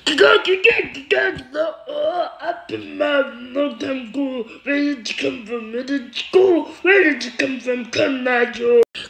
Up in my no time go. Where did you come from? Where did you go? Where did you come from? Come now, Joe.